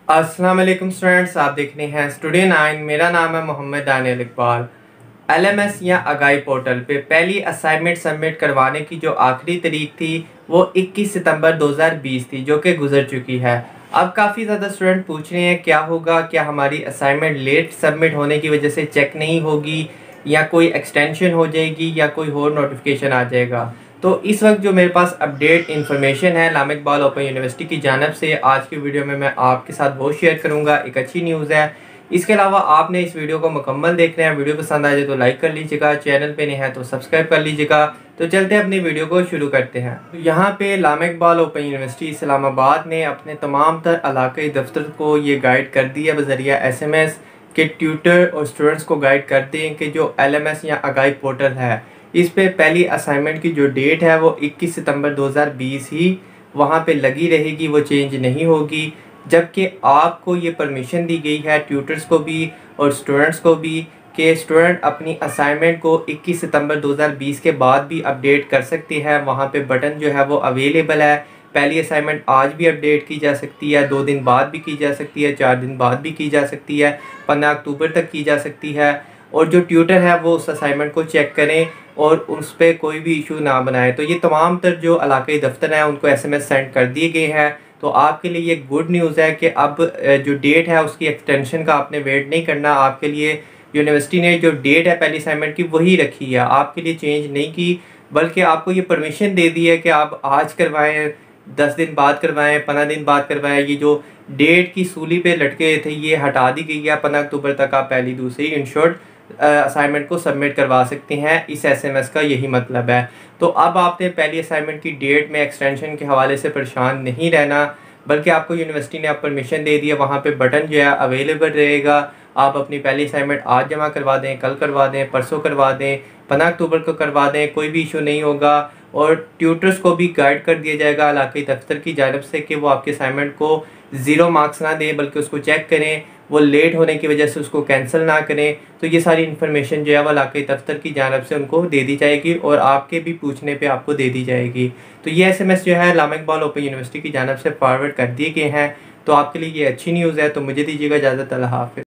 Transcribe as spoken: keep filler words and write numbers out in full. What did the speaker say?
अस्सलाम वालेकुम स्टूडेंट्स, आप देख रहे हैं स्टूडियो नाइन। मेरा नाम है मोहम्मद दानियल इकबाल। एलएमएस या आगाही पोर्टल पे पहली असाइनमेंट सबमिट करवाने की जो आखिरी तारीख थी वो इक्कीस सितंबर दो हज़ार बीस थी, जो कि गुजर चुकी है। अब काफ़ी ज़्यादा स्टूडेंट पूछ रहे हैं क्या होगा, क्या हमारी असाइनमेंट लेट सबमिट होने की वजह से चेक नहीं होगी या कोई एक्सटेंशन हो जाएगी या कोई और नोटिफिकेशन आ जाएगा। तो इस वक्त जो मेरे पास अपडेट इन्फॉर्मेशन है लामा इकबाल ओपन यूनिवर्सिटी की जानब से, आज की वीडियो में मैं आपके साथ वो शेयर करूंगा। एक अच्छी न्यूज़ है। इसके अलावा आपने इस वीडियो को मुकम्मल देखना है। वीडियो पसंद आ जाए तो लाइक कर लीजिएगा, चैनल पे नहीं है तो सब्सक्राइब कर लीजिएगा। तो चलते हैं अपनी वीडियो को शुरू करते हैं। तो यहाँ पे लामा इकबाल ओपन यूनिवर्सिटी इस्लामाबाद ने अपने तमाम तर इलाकाई दफ्तर को ये गाइड कर दी है बजरिया एस एम एस के ट्यूटर और स्टूडेंट्स को गाइड करते हैं कि जो एल एम एस या आगाही पोर्टल है, इस पे पहली असाइनमेंट की जो डेट है वो इक्कीस सितंबर दो हज़ार बीस ही वहाँ पे लगी रहेगी, वो चेंज नहीं होगी। जबकि आपको ये परमिशन दी गई है ट्यूटर्स को भी और स्टूडेंट्स को भी कि स्टूडेंट अपनी असाइनमेंट को इक्कीस सितंबर दो हज़ार बीस के बाद भी अपडेट कर सकते हैं। वहाँ पे बटन जो है वो अवेलेबल है। पहली असाइनमेंट आज भी अपडेट की जा सकती है, दो दिन बाद भी की जा सकती है, चार दिन बाद भी की जा सकती है, पंद्रह अक्टूबर तक की जा सकती है। और जो ट्यूटर है वो उस असाइनमेंट को चेक करें और उस पर कोई भी इशू ना बनाए। तो ये तमाम तर जो इलाकाई दफ्तर हैं उनको एस एम एस सेंड कर दिए गए हैं। तो आपके लिए ये गुड न्यूज़ है कि अब जो डेट है उसकी एक्सटेंशन का आपने वेट नहीं करना। आपके लिए यूनिवर्सिटी ने जो डेट है पहली असाइनमेंट की वही रखी है, आपके लिए चेंज नहीं की, बल्कि आपको ये परमिशन दे दी है कि आप आज करवाएं, दस दिन बाद करवाएं, पंद्रह दिन बाद करवाएं। ये जो डेट की सूली पे लटके थे ये हटा दी गई है। पंद्रह अक्टूबर तक आप पहली दूसरी इन शॉर्ट असाइनमेंट को सबमिट करवा सकते हैं। इस एसएमएस का यही मतलब है। तो अब आपने पहली असाइनमेंट की डेट में एक्सटेंशन के हवाले से परेशान नहीं रहना, बल्कि आपको यूनिवर्सिटी ने अब परमिशन दे दी है। वहाँ पे बटन जो है अवेलेबल रहेगा। आप अपनी पहली असाइनमेंट आज जमा करवा दें, कल करवा दें, परसों करवा दें, पंद्रह अक्टूबर को करवा दें, कोई भी इशू नहीं होगा। और ट्यूटर्स को भी गाइड कर दिया जाएगा इलाकाई दफ्तर की जानब से कि वो आपके असाइनमेंट को ज़ीरो मार्क्स ना दें, बल्कि उसको चेक करें, वो लेट होने की वजह से उसको कैंसिल ना करें। तो ये सारी इन्फॉर्मेशन जो है वो इलाकाई दफ्तर की जानब से उनको दे दी जाएगी और आपके भी पूछने पे आपको दे दी जाएगी। तो ये एसएमएस जो है लामा इकबाल ओपन यूनिवर्सिटी की जानब से फॉरवर्ड कर दिए गए हैं। तो आपके लिए ये अच्छी न्यूज़ है। तो मुझे दीजिएगा इजाज़त। अल्लाह हाफ़िज़।